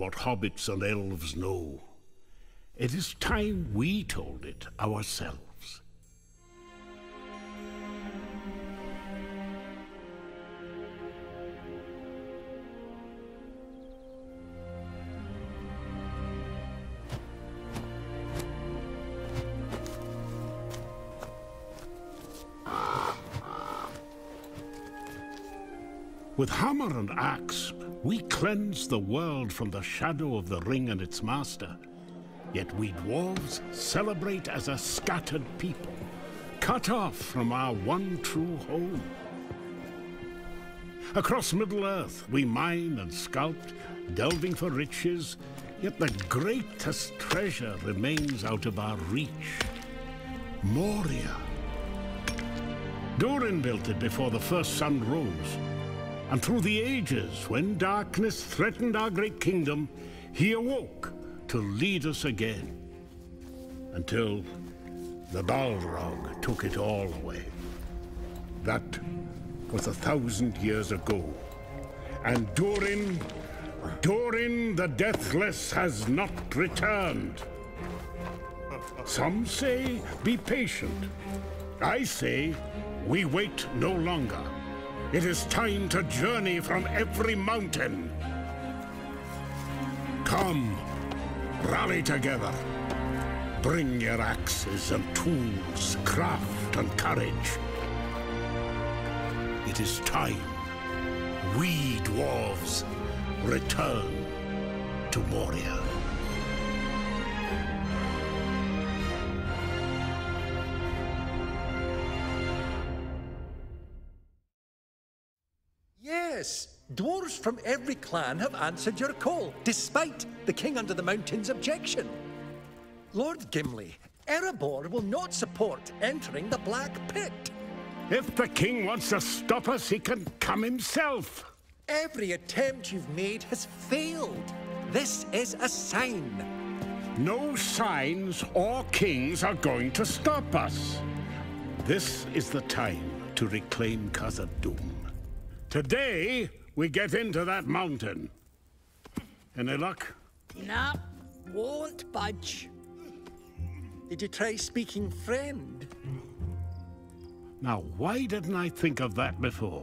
what hobbits and elves know. It is time we told it ourselves. With hammer and axe, we cleanse the world from the shadow of the ring and its master. Yet we dwarves celebrate as a scattered people, cut off from our one true home. Across Middle-earth we mine and sculpt, delving for riches, yet the greatest treasure remains out of our reach. Moria. Durin built it before the first sun rose. And through the ages, when darkness threatened our great kingdom, he awoke to lead us again. Until the Balrog took it all away. That was 1,000 years ago. And Durin the Deathless has not returned. Some say, be patient. I say, we wait no longer. It is time to journey from every mountain. Come, rally together. Bring your axes and tools, craft and courage. It is time we dwarves return to Moria. Yes, dwarves from every clan have answered your call, despite the King Under the Mountain's objection. Lord Gimli, Erebor will not support entering the Black Pit. If the king wants to stop us, he can come himself. Every attempt you've made has failed. This is a sign. No signs or kings are going to stop us. This is the time to reclaim Khazad-dûm. Today, we get into that mountain. Any luck? Nah, won't budge. Did you try speaking friend? Now, why didn't I think of that before?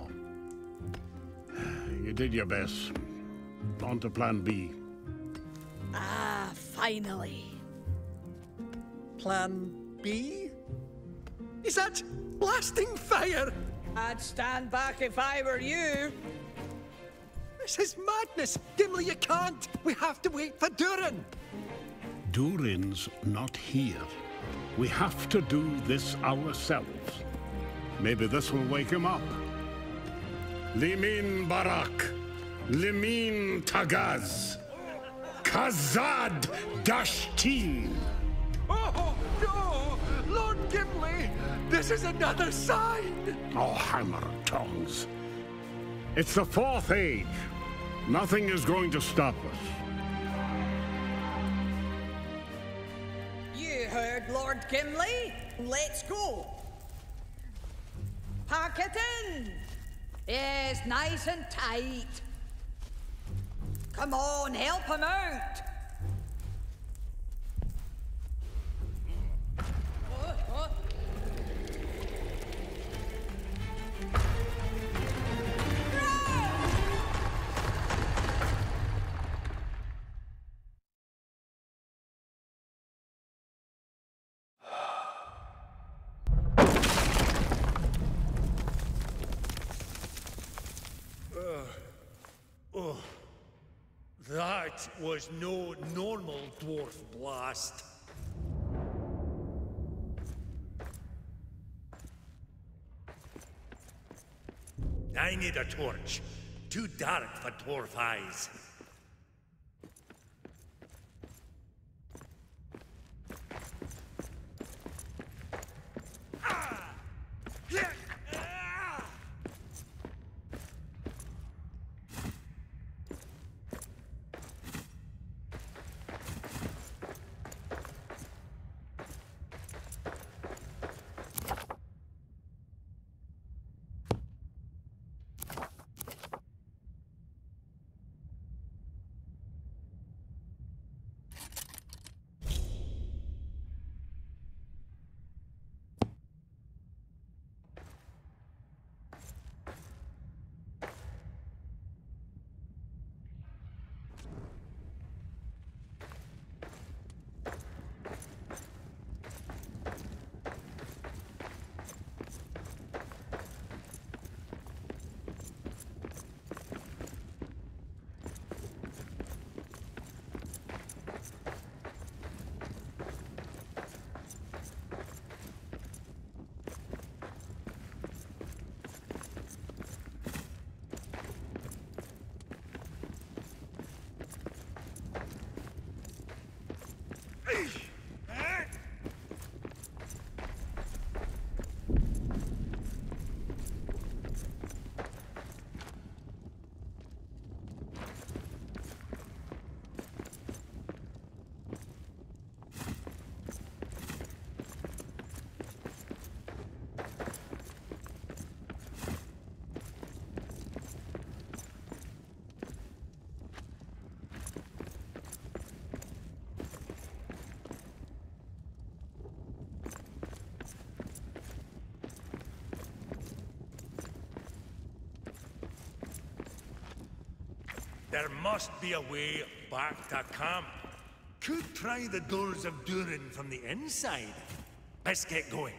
You did your best. On to plan B. Ah, finally. Plan B? Is that blasting fire? I'd stand back if I were you. This is madness! Gimli, you can't! We have to wait for Durin! Durin's not here. We have to do this ourselves. Maybe this will wake him up. Limin Barak, Limin Tagaz, Khazad Dashtin. Oh, no! Lord Gimli! This is another sign! Oh, hammer and tongs. It's the Fourth Age. Nothing is going to stop us. You heard Lord Gimli. Let's go. Pack it in. Yes, nice and tight. Come on, help him out. That was no normal dwarf blast. I need a torch. Too dark for dwarf eyes. There must be a way back to camp. Could try the doors of Durin from the inside. Let's get going.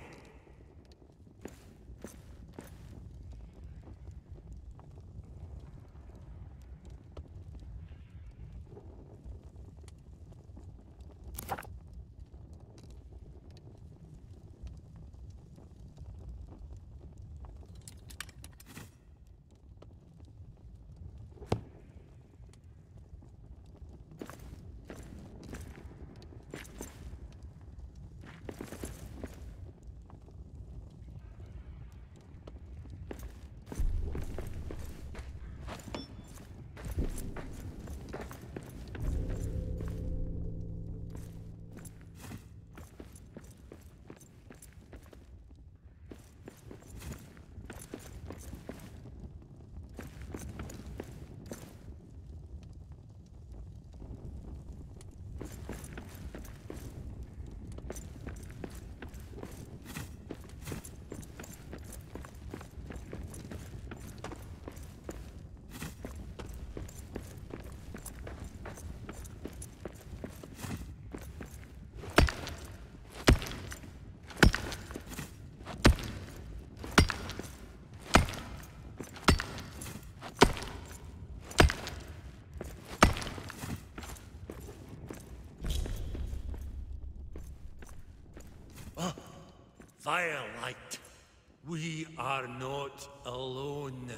Firelight, we are not alone.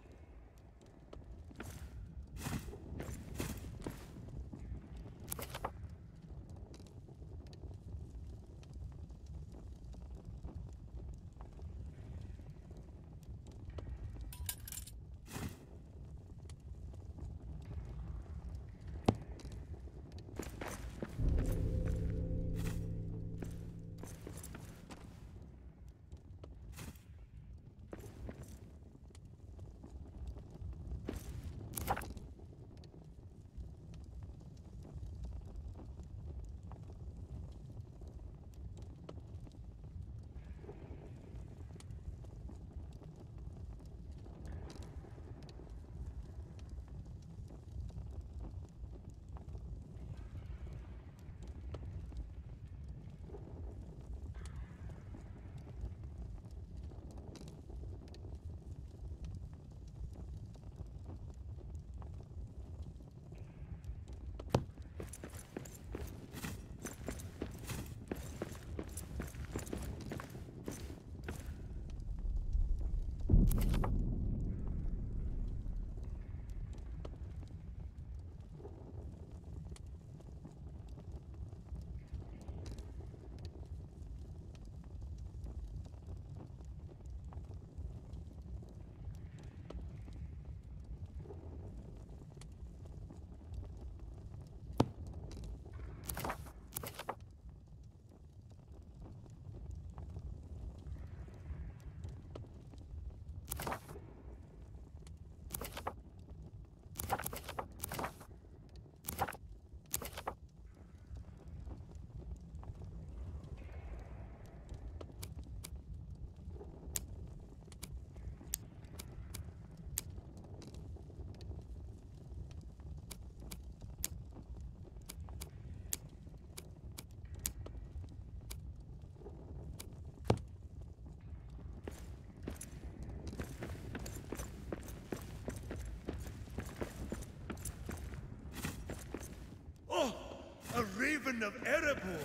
A raven of Erebor!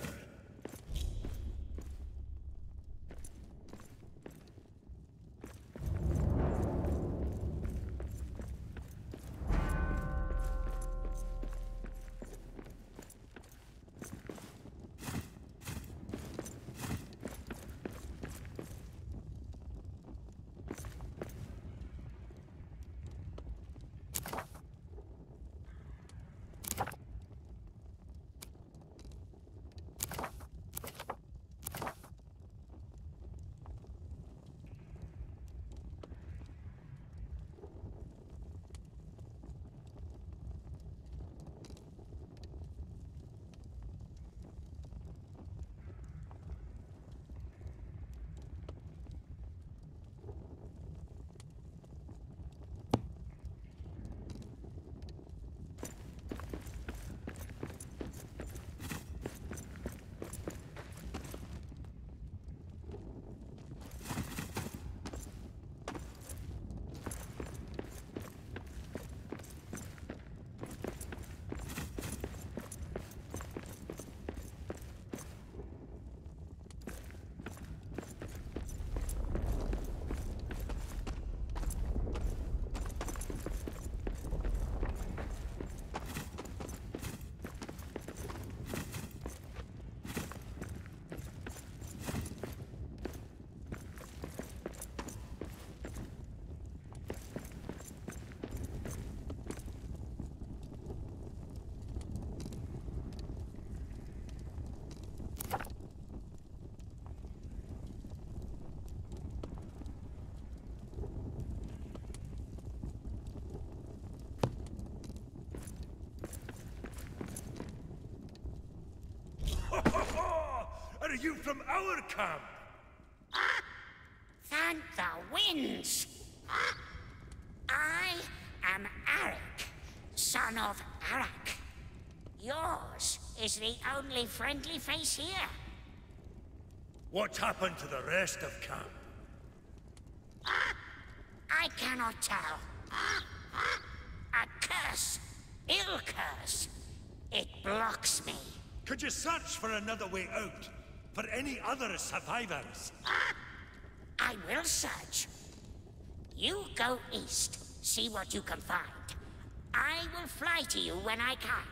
you from our camp? Thank the winds! I am Arik, son of Arak. Yours is the only friendly face here. What's happened to the rest of camp? I cannot tell. A curse. Ill curse. It blocks me. Could you search for another way out? For any other survivors? I will search. You go east, see what you can find. I will fly to you when I can.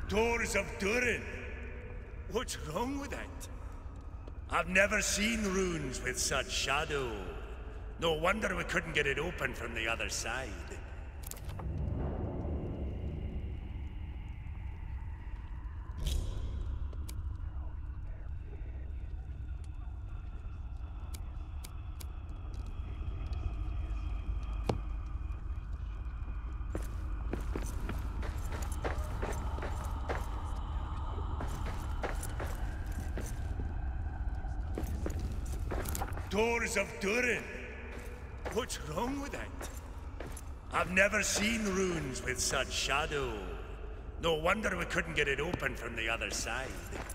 Doors of Durin. What's wrong with it? I've never seen runes with such shadow. No wonder we couldn't get it open from the other side. Doors of Durin. What's wrong with it? I've never seen runes with such shadow. No wonder we couldn't get it open from the other side.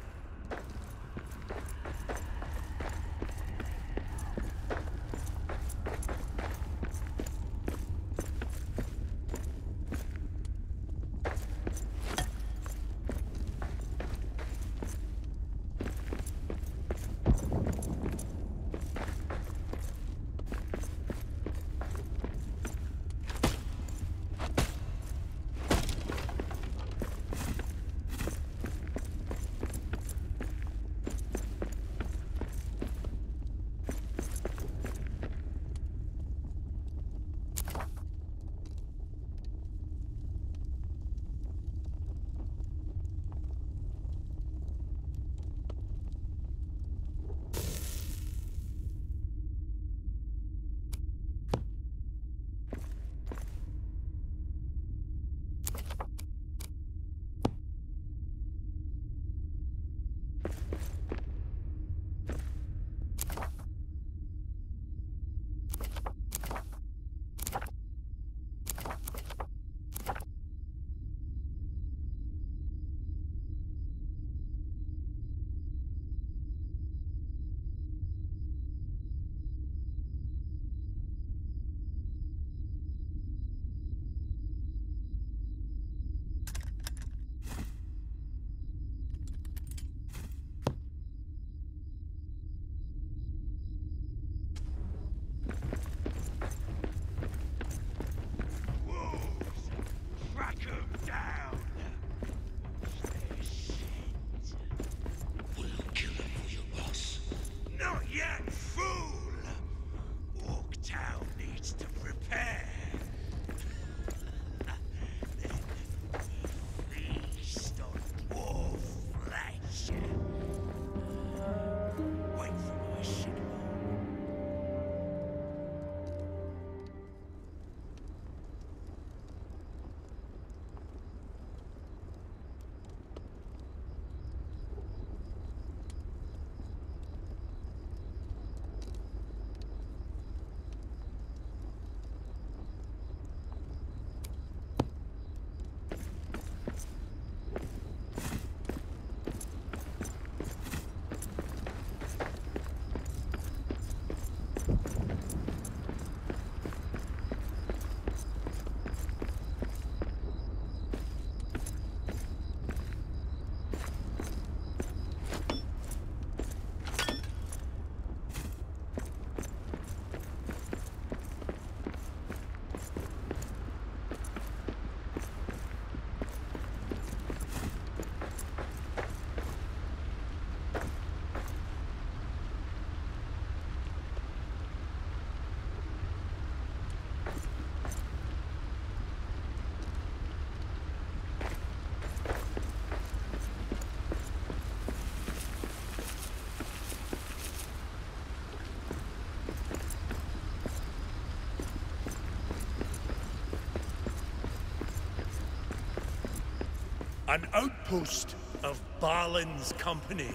An outpost of Balin's company.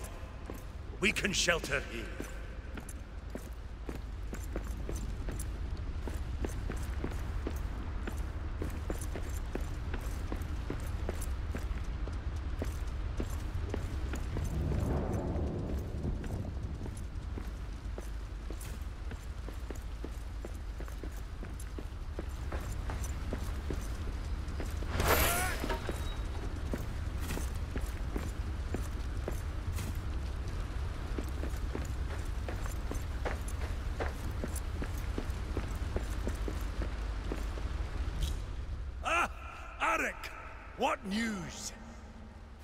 We can shelter here. What news?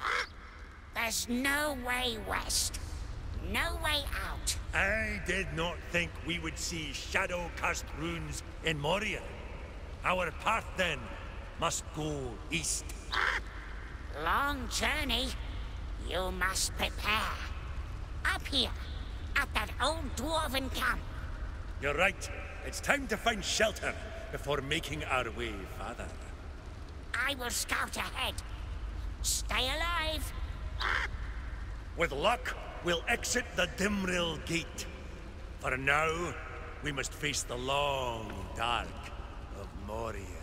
There's no way west. No way out. I did not think we would see shadow-cast runes in Moria. Our path, then, must go east. Long journey. You must prepare. Up here, at that old dwarven camp. You're right. It's time to find shelter before making our way farther. I will scout ahead. Stay alive. With luck, we'll exit the Dimril Gate. For now, we must face the long dark of Moria.